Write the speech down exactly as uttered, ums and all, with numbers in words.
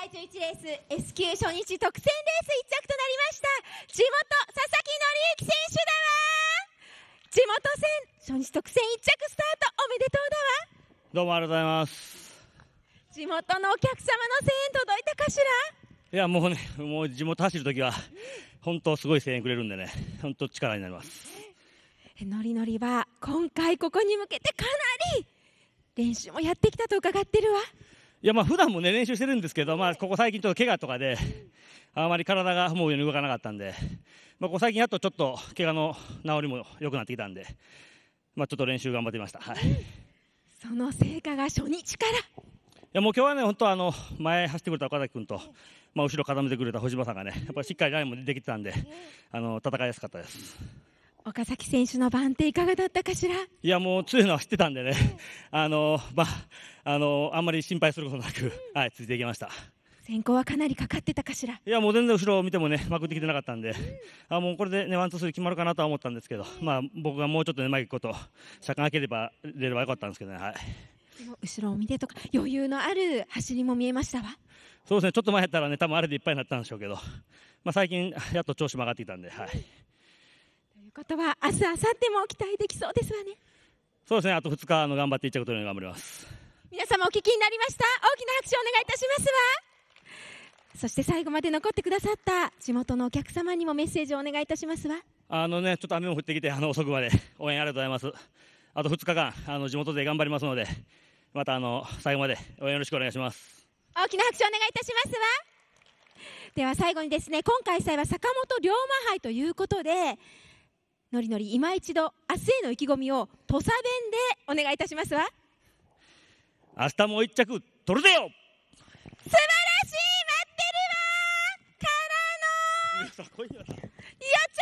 いちょいちレース S 級初日特選レースいっ着となりました地元佐々木紀之選手だわ。地元戦初日特選いっ着スタートおめでとうだわ。 どうもありがとうございます。 地元のお客様の声援届いたかしら。 いやもうね、もう地元走るときは本当すごい声援くれるんでね、本当力になります。 のりのりは今回ここに向けてかなり練習もやってきたと伺ってるわ。 いやまあ普段もね練習してるんですけど、まあここ最近ちょっと怪我とかであまり体が思うように動かなかったんで、まあここ最近やっとちょっと怪我の治りも良くなってきたんで、まあちょっと練習頑張ってみました。はい。 その成果が初日から。いやもう今日はね本当あの前走ってくれた岡崎君と、まあ後ろ固めてくれた藤間さんがねやっぱりしっかりラインもできてたんで、あの戦いやすかったです。 岡崎選手の番手いかがだったかしら。 いやもう強いのは知ってたんでね、あのまああのあんまり心配することなく、はい、ついていきました。 先行はかなりかかってたかしら。 いやもう全然後ろを見てもねまくってきてなかったんで、あもうこれでねワンツースリー決まるかなとは思ったんですけど、まあ僕がもうちょっとねうまいこと車間開ければ出ればよかったんですけどね。はい。 後ろを見てとか余裕のある走りも見えましたわ。 そうですね、ちょっと前やったらね多分あれでいっぱいになったんでしょうけど、まあ最近やっと調子も上がってきたんで。はい。 ということは明日明後日も期待できそうですわね。 そうですね、あとふつかあの頑張っていっちゃうことに頑張ります。 皆様お聞きになりました。大きな拍手をお願いいたしますわ。そして最後まで残ってくださった地元のお客様にもメッセージをお願いいたしますわ。 あのねちょっと雨も降ってきてあの遅くまで応援ありがとうございます。あとふつかかんあの地元で頑張りますので、またあの最後まで応援よろしくお願いします。 大きな拍手をお願いいたしますわ。では最後にですね、今開催は坂本龍馬杯ということで、のりのり今一度明日への意気込みを土佐弁でお願いいたしますわ。 明日も一着取るぜよ。 素晴らしい、待ってるわからのよっつ